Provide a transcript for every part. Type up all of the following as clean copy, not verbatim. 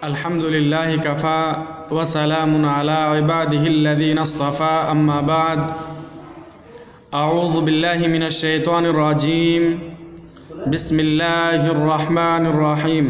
अल्हम्दुलिल्लाहि Kaffa व सलामुन अला इबादिहिल्लज़ीना इस्तफ़ा अम्मा बाद अऊज़ु बिल्लाहि मिनश शैतानिर रजीम बिस्मिल्लाहिर रहमानिर रहीम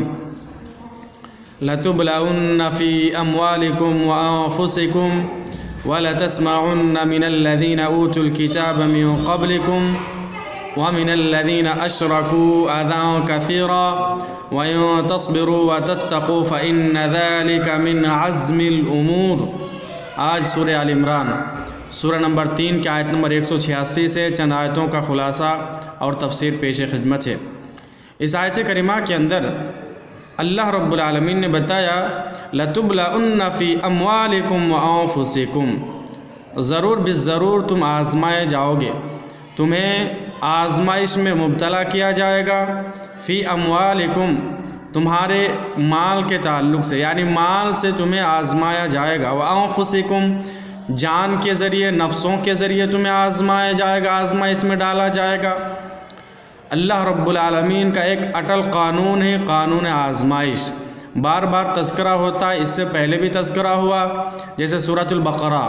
लतुबलउन्ना फ़ी अम्वालिकुम व अनफुसिकुम व लतस्मउन्ना मिनल्लज़ीना ऊतुल किताब मिन क़ब्लिकुम व मिनल्लज़ीना अशरकू अज़न कसीरा व इन तस्बिरू व तत्तक़ू फ़इन्न ज़ालिका मिन अज़्मिल उमूर। आज सूरह आल इमरान सूरह नंबर 3 के आयत नंबर 186 से चंद आयतों का खुलासा और तफसीर पेश खिदमत है। इस आयत करीमा के अंदर अल्लाह रब्बुल आलमीन ने बताया लतुबलउन्ना फ़ी अम्वालिकुम व अनफुसिकुम, ज़रूर बिज़रूर तुम आज़माए जाओगे, तुम्हें आज़माइश में मुब्तला किया जाएगा। फ़ी अम्वालिकुम, तुम्हारे माल के ताल्लुक़ से, यानी माल से तुम्हें आज़माया जाएगा। व अनफुसिकुम, जान के ज़रिए, नफ्सों के ज़रिए तुम्हें आज़माया जाएगा, आज़माइश में डाला जाएगा। अल्लाह रब्बुल आलमीन का एक अटल कानून है, कानून आज़माइश। बार बार तज़किरा होता है, इससे पहले भी तज़किरा हुआ, जैसे सूरतुल बक़रा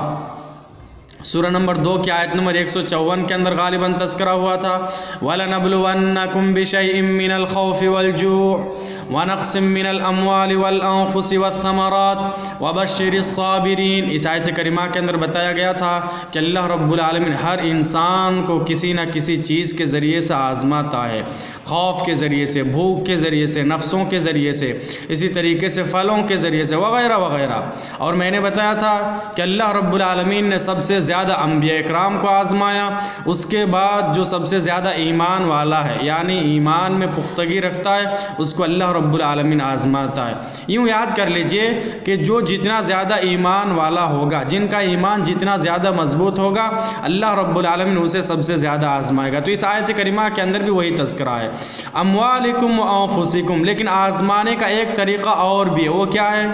सूरह नंबर 2 की आयत नंबर 154 के अंदर गालिबन तज़किरा हुआ था वलनब्लुवन्नकुम बिशैइन मिनल खौफ़ि वल जूअ व नक़्सिम मिनल अम्वालि वल अनफुसि वस्समरात व बश्शिरिस साबिरीन। इस आयत करीमा के अंदर बताया गया था कि अल्लाह रब्बुल आलमीन हर इंसान को किसी न किसी चीज़ के ज़रिए से आज़माता है, खौफ के ज़रिए से, भूख के ज़रिए से, नफ्सों के ज़रिए से, इसी तरीके से फलों के ज़रिए से वग़ैरह वग़ैरह। और मैंने बताया था कि अल्लाह रब्बुल आलमीन ने सबसे ज़्यादा अंबिया इकराम को आज़माया, उसके बाद जो सबसे ज़्यादा ईमान वाला है, यानी ईमान में पुख्तगी रखता है, उसको अल्लाह रब्बुल आलमीन आज़माता है। यूँ याद कर लीजिए कि जो जितना ज़्यादा ईमान वाला होगा, जिनका ईमान जितना ज़्यादा मजबूत होगा, अल्लाह रब्बुल आलमीन उसे सबसे ज़्यादा आज़माएगा। तो इस आयत करीमा के अंदर भी वही तज़किरा है, अम्वालिकुम व अनफुसिकुम। लेकिन आज़माने का एक तरीक़ा और भी है, वो क्या है?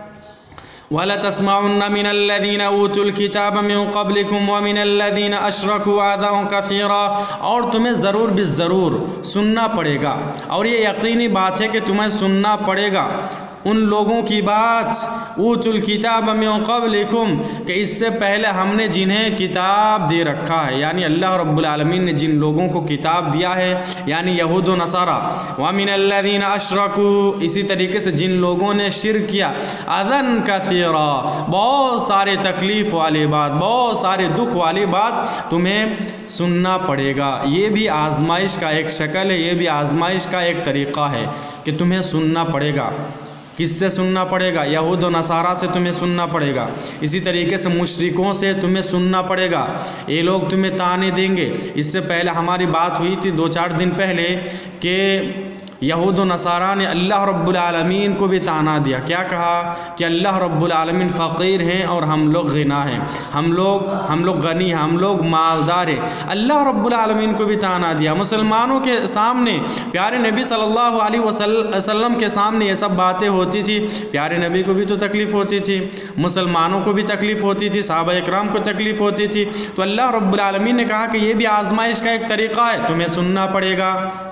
वलतस्मउन्ना मिनल्लज़ीना ऊतुल किताब मिन क़ब्लिकुम व मिनल्लज़ीना अशरकू अज़न कसीरा, और तुम्हें ज़रूर बिज़रूर सुनना पड़ेगा, और ये यकीनी बात है कि तुम्हें सुनना पड़ेगा उन लोगों की बात ऊतुल किताब मिन क़ब्लिकुम, कि इससे पहले हमने जिन्हें किताब दे रखा है, यानी अल्लाह रब्बुल आलमीन ने जिन लोगों को किताब दिया है, यानी यहूद व नसारा। व मिनल्लज़ीना अशरकू, इसी तरीके से जिन लोगों ने शिर्क किया, अज़न कसीरा, बहुत सारे तकलीफ़ वाली बात, बहुत सारे दुख वाली बात तुम्हें सुनना पड़ेगा। ये भी आज़माइश का एक शक्ल है, ये भी आज़माइश का एक तरीक़ा है कि तुम्हें सुनना पड़ेगा। किससे सुनना पड़ेगा? यहूद व नसारा से तुम्हें सुनना पड़ेगा, इसी तरीके से मुशरिकों से तुम्हें सुनना पड़ेगा। ये लोग तुम्हें ताने देंगे। इससे पहले हमारी बात हुई थी 2-4 दिन पहले कि यहूद व नसारा ने अल्लाह रब्बुल आलमीन को भी ताना दिया। क्या कहा? कि अल्लाह रब्बुल आलमीन फ़कीर हैं और हम लोग गिना हैं, हम लोग गनी हैं, हम लोग मालदार हैं। अल्लाह रब्बुल आलमीन को भी ताना दिया। मुसलमानों के सामने, प्यारे नबी सल्लल्लाहु अलैहि वसल्लम के सामने ये सब बातें होती थी। प्यारे नबी को भी तो तकलीफ़ होती थी, मुसलमानों को भी तकलीफ़ होती थी, सहाबा इकराम को तकलीफ़ होती थी। तो अल्लाह रब्बुल आलमीन ने कहा कि ये भी आज़माइश का एक तरीक़ा है, तुम्हें सुनना पड़ेगा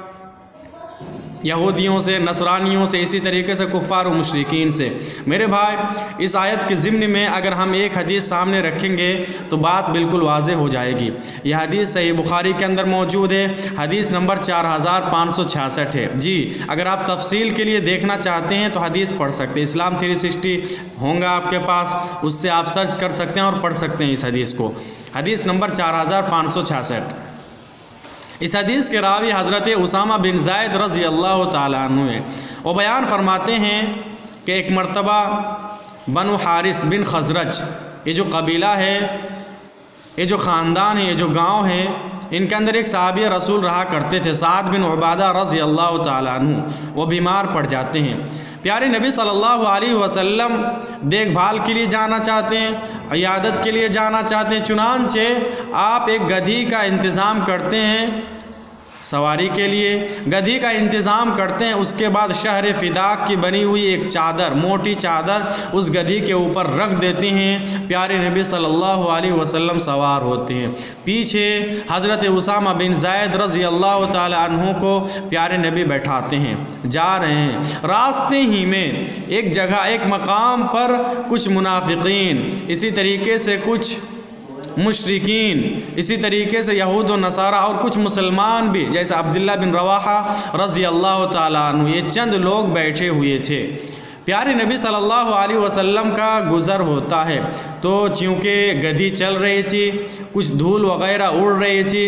यहूदियों से, नसरानियों से, इसी तरीके से कुफ़ार और मुशरिकीन से। मेरे भाई, इस आयत के ज़िम्न में अगर हम एक हदीस सामने रखेंगे तो बात बिल्कुल वाज़ेह हो जाएगी। यह हदीस सही बुखारी के अंदर मौजूद है, हदीस नंबर 4566 है। जी, अगर आप तफसील के लिए देखना चाहते हैं तो हदीस पढ़ सकते हैं, इस्लाम 360 होगा आपके पास, उससे आप सर्च कर सकते हैं और पढ़ सकते हैं इस हदीस को। हदीस नंबर 4566। इस हदीस के रावी हज़रत उसामा बिन ज़ायद रज़ी अल्लाह ताला अन्हु हैं। वो बयान फरमाते हैं कि एक मरतबा बनु हारिस बिन खज़रज, ये जो कबीला है, ये जो ख़ानदान है, ये जो गांव है, इनके अंदर एक सहाबी रसूल रहा करते थे, साद बिन उबादा रज़ी अल्लाह ताला अन्हु। वो बीमार पड़ जाते हैं। प्यारे नबी सल्लल्लाहु अलैहि वसल्लम देखभाल के लिए जाना चाहते हैं, इयादत के लिए जाना चाहते हैं। चुनांचे आप एक गधी का इंतज़ाम करते हैं सवारी के लिए गधी का इंतज़ाम करते हैं। उसके बाद शहर फिदाक की बनी हुई एक चादर, मोटी चादर उस गधी के ऊपर रख देते हैं। प्यारे नबी सल्लल्लाहु अलैहि वसल्लम सवार होते हैं। पीछे हज़रत उसामा बिन ज़ैद रज़ी अल्लाह ताला अन्हु को प्यारे नबी बैठाते हैं। जा रहे हैं, रास्ते ही में एक जगह, एक मकाम पर कुछ मुनाफिकीन, इसी तरीके से कुछ मुशरिकीन, इसी तरीके से यहूद व नसारा और कुछ मुसलमान भी, जैसे अब्दुल्ला बिन रवाहा रज़ी अल्लाह ताला अन्हु, ये चंद लोग बैठे हुए थे। प्यारे नबी सल्लल्लाहु अलैहि वसल्लम का गुज़र होता है तो चूँकि गधी चल रही थी, कुछ धूल वग़ैरह उड़ रही थी।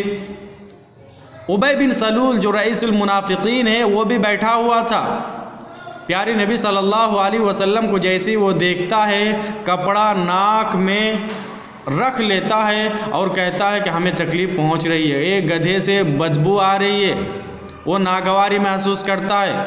उबय बिन सलूल जो रईसुल मुनाफिकीन है वो भी बैठा हुआ था। प्यारे नबी सल्लल्लाहु अलैहि वसल्लम को जैसे ही वो देखता है, कपड़ा नाक में रख लेता है और कहता है कि हमें तकलीफ़ पहुंच रही है, एक गधे से बदबू आ रही है। वो नागवारी महसूस करता है।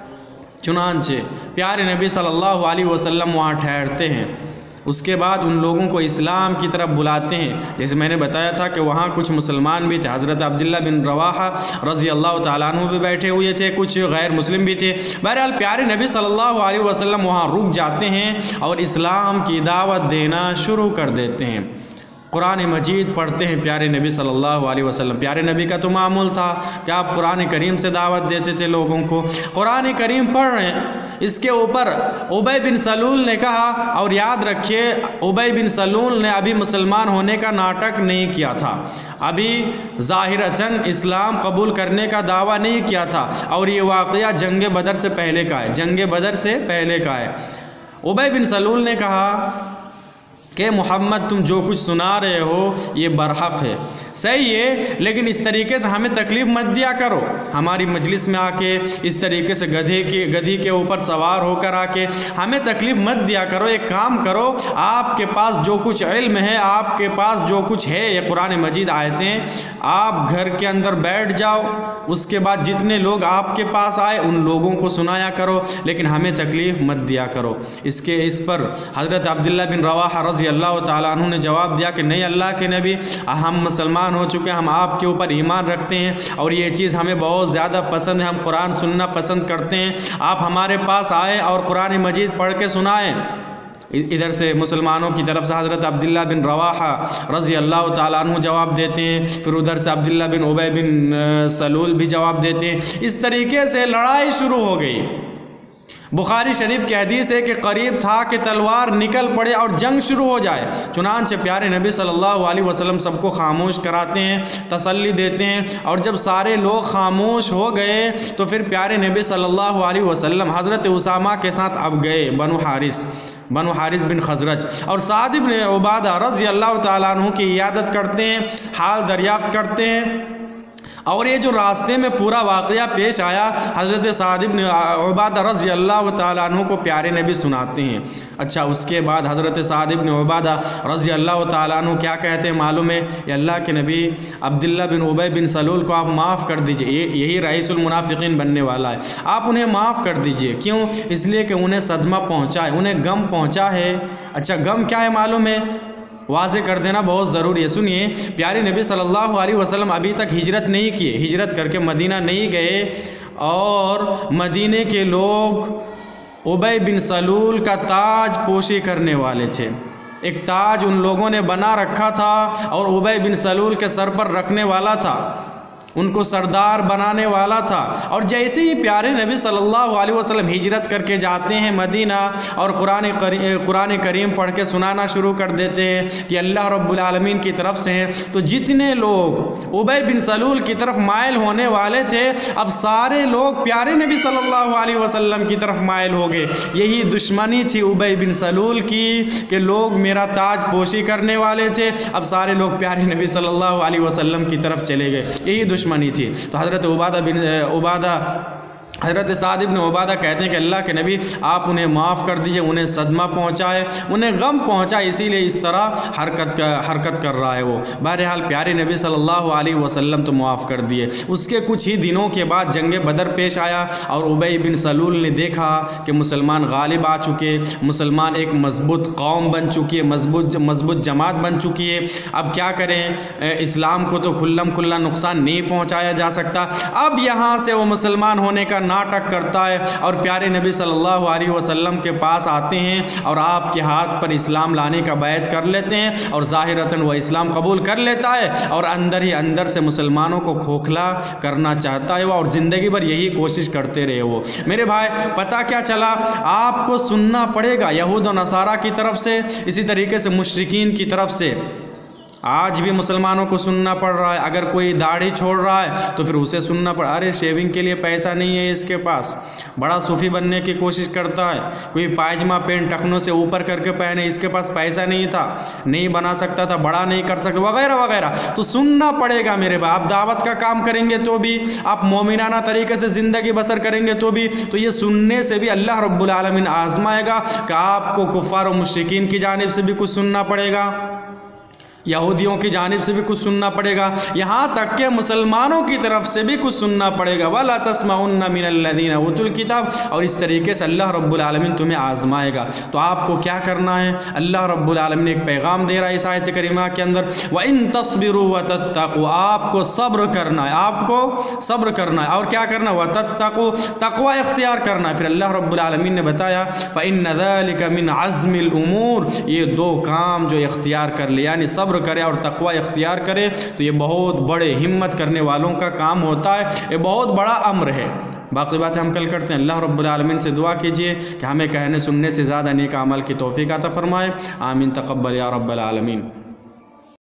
चुनांचे प्यारे नबी सल्लल्लाहु अलैहि वसल्लम वहाँ ठहरते हैं। उसके बाद उन लोगों को इस्लाम की तरफ बुलाते हैं। जैसे मैंने बताया था कि वहाँ कुछ मुसलमान भी थे, हज़रत अब्दुल्ला बिन रवाहा रज़ी अल्लाह ताला अन्हु भी बैठे हुए थे, कुछ गैर मुस्लिम भी थे। बहरहाल प्यारे नबी सल्लल्लाहु अलैहि वसल्लम वहाँ रुक जाते हैं और इस्लाम की दावत देना शुरू कर देते हैं। कुरान मजीद पढ़ते हैं प्यारे नबी सल्लल्लाहु अलैहि वसल्लम। प्यारे नबी का तो मामूल था कि आप कुरान करीम से दावत देते थे लोगों को। कुरान करीम पढ़ रहे हैं, इसके ऊपर उबय बिन सलूल ने कहा, और याद रखिए उबय बिन सलूल ने अभी मुसलमान होने का नाटक नहीं किया था, अभी ज़ाहिरतन इस्लाम कबूल करने का दावा नहीं किया था, और ये वाक़या जंग बदर से पहले का है, जंग बदर से पहले का है। उबय बिन सलूल ने कहा कि मोहम्मद तुम जो कुछ सुना रहे हो ये बरहक है, सही है, लेकिन इस तरीके से हमें तकलीफ़ मत दिया करो। हमारी मजलिस में आके इस तरीके से गधी के ऊपर सवार होकर आके हमें तकलीफ़ मत दिया करो। एक काम करो, आपके पास जो कुछ इल्म है, आपके पास जो कुछ है, ये कुरान मजीद आयतें, आप घर के अंदर बैठ जाओ, उसके बाद जितने लोग आपके पास आए उन लोगों को सुनाया करो, लेकिन हमें तकलीफ़ मत दिया करो। इस पर हज़रत अब्दुल्ला बिन रवाहा रज़ी अल्लाह ताला अन्हु ने जवाब दिया कि नहीं अल्लाह के नबी, हम मुसलमान हो चुके हैं, हम आपके ऊपर ईमान रखते हैं और ये चीज़ हमें बहुत ज़्यादा पसंद है, हम कुरान सुनना पसंद करते हैं। आप हमारे पास आएँ और कुरान मजीद पढ़ के सुनाएँ। इधर से मुसलमानों की तरफ से हज़रत अब्दुल्ला बिन रवाहा रज़ी अल्लाह ताला अन्हु जवाब देते हैं, फिर उधर से अब्दुल्ला बिन उबय बिन सलूल भी जवाब देते हैं। इस तरीके से लड़ाई शुरू हो गई। बुखारी शरीफ की हदीस है कि करीब था कि तलवार निकल पड़े और जंग शुरू हो जाए। चुनांचे प्यारे नबी सल्लल्लाहु अलैहि वसल्लम सबको खामोश कराते हैं, तसल्ली देते हैं, और जब सारे लोग खामोश हो गए तो फिर प्यारे नबी सल्लल्लाहु अलैहि वसल्लम हज़रत उसामा के साथ अब गए बनु हारिस बिन खजरज, और साद इब्न उबादा रज़ी अल्लाह ताला अन्हु की इयादत करते हैं, हाल दरियाफ्त करते हैं। और ये जो रास्ते में पूरा वाक़या पेश आया, हज़रत साद इब्न उबादा रज़ी अल्लाह ताला अन्हु को प्यारे नबी सुनाते हैं। अच्छा, उसके बाद हज़रत साद इब्न उबादा रज़ी अल्लाह ताला अन्हु क्या कहते हैं मालूम है? अल्लाह के नबी, अब्दुल्ला बिन उबय बिन सलूल को आप माफ़ कर दीजिए, यही रईसुल मुनाफिकीन बनने वाला है, आप उन्हें माफ़ कर दीजिए। क्यों? इसलिए कि उन्हें सदमा पहुँचा है, उन्हें गम पहुँचा है। अच्छा, गम क्या है मालूम है? वाज़े कर देना बहुत ज़रूरी है। सुनिए, प्यारे नबी सल्लल्लाहु अलैहि वसल्लम अभी तक हिजरत नहीं किए, हिजरत करके मदीना नहीं गए, और मदीने के लोग उबय बिन सलूल का ताज पोशी करने वाले थे। एक ताज उन लोगों ने बना रखा था और उबय बिन सलूल के सर पर रखने वाला था, उनको सरदार बनाने वाला था। और जैसे ही प्यारे नबी सल्लल्लाहु अलैहि वसल्लम हिजरत करके जाते हैं मदीना और कुरान करीम पढ़ के सुनाना शुरू कर देते हैं कि अल्लाह रब्बुल आलमीन की तरफ से हैं, तो जितने लोग उबय बिन सलूल की तरफ माइल होने वाले थे, अब सारे लोग प्यारे नबी सल्लल्लाहु अलैहि वसल्लम की तरफ माइल हो गए। यही दुश्मनी थी उबय बिन सलूल की कि लोग मेरा ताज पोशी करने वाले थे, अब सारे लोग प्यारे नबी सल्लल्लाहु अलैहि वसल्लम की तरफ चले गए, यही दुश्मनी थी। तो हज़रत उबादा हज़रत साद इब्न उबादा कहते हैं कि अल्लाह के नबी आप उन्हें माफ़ कर दीजिए, उन्हें सदमा पहुँचाए, उन्हें गम पहुँचाए, इसीलिए इस तरह हरकत कर रहा है वो। बहरहाल प्यारे नबी सल्लल्लाहु अलैहि वसल्लम तो माफ़ कर दिए। उसके कुछ ही दिनों के बाद जंग बदर पेश आया और उबई बिन सलूल ने देखा कि मुसलमान गालिब आ चुके, मुसलमान एक मजबूत कौम बन चुकी है, मजबूत जमात बन चुकी है। अब क्या करें, इस्लाम को तो खुल्लम खुल्ला नुकसान नहीं पहुँचाया जा सकता। अब यहाँ से वो मुसलमान होने का नाटक करता है और प्यारे नबी सल्लल्लाहु अलैहि वसल्लम के पास आते हैं और आपके हाथ पर इस्लाम लाने का बैत कर लेते हैं और ज़ाहिरतन वह इस्लाम कबूल कर लेता है और अंदर ही अंदर से मुसलमानों को खोखला करना चाहता है वो, और ज़िंदगी भर यही कोशिश करते रहे वो। मेरे भाई पता क्या चला, आपको सुनना पड़ेगा यहूद और नसारा की तरफ से, इसी तरीके से मुशरिकीन की तरफ से। आज भी मुसलमानों को सुनना पड़ रहा है। अगर कोई दाढ़ी छोड़ रहा है तो फिर उसे सुनना पड़ा, अरे शेविंग के लिए पैसा नहीं है इसके पास, बड़ा सूफी बनने की कोशिश करता है। कोई पायजामा पेंट टखनों से ऊपर करके पहने, इसके पास पैसा नहीं था, नहीं बना सकता था, बड़ा नहीं कर सकता, वगैरह वगैरह। तो सुनना पड़ेगा मेरे भाई। आप दावत का काम करेंगे तो भी, आप मोमिनाना तरीके से ज़िंदगी बसर करेंगे तो भी, तो ये सुनने से भी अल्लाह रब्बुल आलमीन आजमाएगा कि आपको कुफ्फार और मुशरिकीन की जानिब से भी कुछ सुनना पड़ेगा, यहूदियों की जानिब से भी कुछ सुनना पड़ेगा, यहाँ तक के मुसलमानों की तरफ से भी कुछ सुनना पड़ेगा। वला तस्माउन्ना मिनल्लज़ीना उतुल किताब। और इस तरीके से अल्लाह रब्बुल आलमीन तुम्हें आजमाएगा। तो आपको क्या करना है, अल्लाह रब्बुल आलमीन एक पैगाम दे रहा है इस आयत करीमा के अंदर, व इन तस्बिरु व तत्तक़ू, आपको सब्र करना है, आपको सब्र करना है। और क्या करना है, व तत्तक़ू, तक़वा इख्तियार करना है। फिर अल्लाह रब्बुल आलमीन ने बताया फ़इन्न ज़ालिका मिन अज़्मिल उमूर, ये दो काम जो इख्तियार कर ले, यानी सब्र करे और तकवा इख्तियार करे, तो ये बहुत बड़े हिम्मत करने वालों का काम होता है, ये बहुत बड़ा अम्र है। बाकी बातें हम कल करते हैं। अल्लाह रब्बुल आलमीन से दुआ कीजिए कि हमें कहने सुनने से ज़्यादा नेक अमल की तौफीक अता फरमाए। आमीन तक़ब्बल या रब्बल आलमीन।